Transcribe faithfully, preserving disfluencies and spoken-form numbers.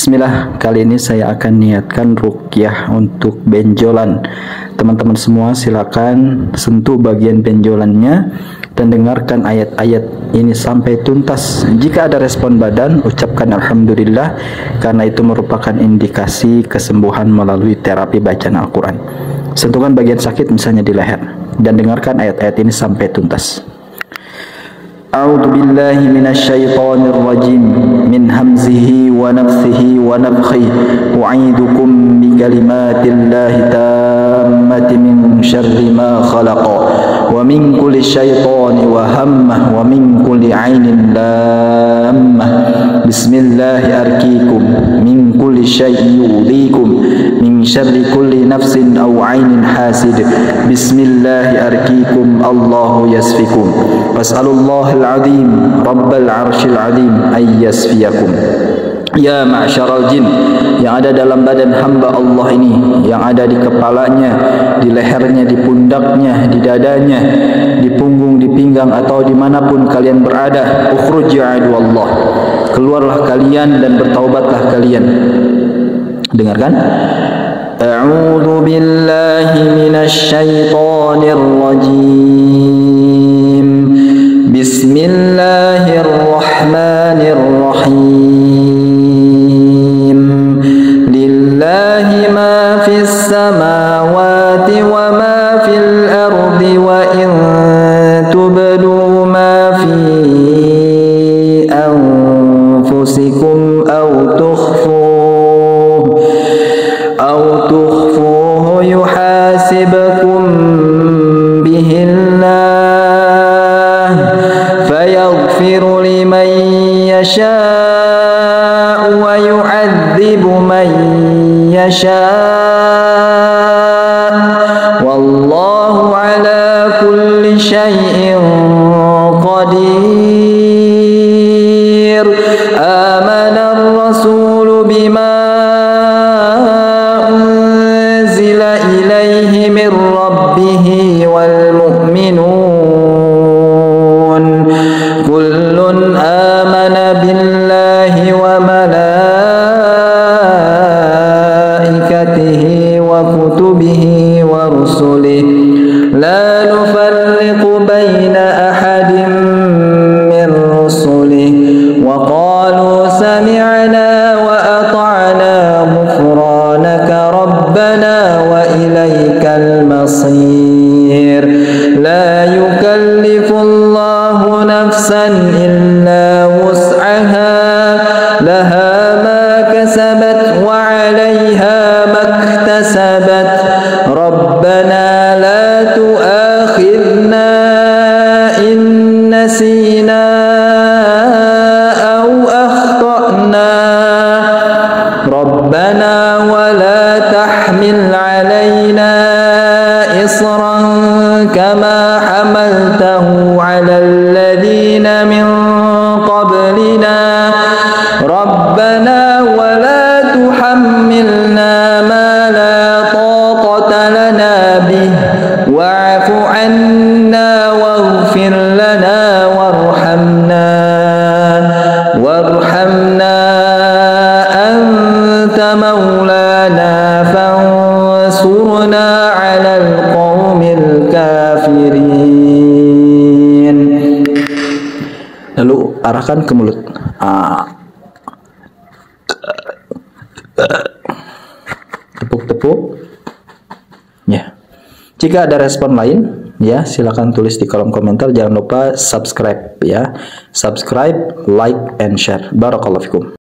Bismillah, kali ini saya akan niatkan ruqyah untuk benjolan. Teman-teman semua silakan sentuh bagian benjolannya dan dengarkan ayat-ayat ini sampai tuntas. Jika ada respon badan, ucapkan alhamdulillah, karena itu merupakan indikasi kesembuhan melalui terapi bacaan Al-Quran. Sentuhkan bagian sakit misalnya di leher dan dengarkan ayat-ayat ini sampai tuntas. A'udzu billahi minasyaitonir rajim min hamzihi wa nafthihi wa nafthihi u'idukum bi kalimatillahi tammati min syarri ma khalaqa wa min kulli syaitani wa hammah wa min kulli 'ainin lammah bismillahi arqikum min kulli syai'in yu'dhikum min syarri kulli nafsin aw 'ainin hasid bismillahi arqikum Allahu yasfikum was'alullaha al-'azim rabbal 'arsyil 'azim ay yasfiyakum. Ya ma'syaral jin, yang ada dalam badan hamba Allah ini, yang ada di kepalanya, di lehernya, di pundaknya, di dadanya, di punggung, di pinggang, atau dimanapun kalian berada, ukhruj ya Allah, keluarlah kalian dan bertaubatlah kalian. Dengarkan. A'udzu billahi minasy syaithanir rajim. Bismillahirrahmanirrahim. Lillahi ma fis samawati wa ma fil ardi wa in tubdu ma fi anfusikum aw tukhfuhu aw tukhfuhu yuhasibkum bihillah fayaghfiru liman yasha' wa yu'adzibu man yasha' wallahu ala kulli syai'in qadir. Amana ar-rasulu bima unzila ilaihi min rabbihi wal mu'minun kullun amana billahi wa malaikatihi wa kutubihi wa rusulihi la nufarriqu baina ahadin min rusulihi wa qalu sami'na wa ata'na ghufranaka rabbana wa ilaikal masir. La yukallifu Allahu nafsan illa wus'aha laha ma kasabat wa 'alayha maktasabat rabbana la tu'akhidna in nasina aw akhtana rabbana wa la tahmil 'alayna isran kama hamaltahu 'alal ladina min qablina rabbana wa la tuhammilna ma la taqata lana bih wa'fu 'anna waghfir lana warhamna warhamna anta maulana fansurna 'alal qaumil kafirin. Lalu arahkan ke mulut. Tepuk-tepuk. Ya. Jika ada respon lain, ya silakan tulis di kolom komentar. Jangan lupa subscribe ya. Subscribe, like, and share. Barakallahu fikum.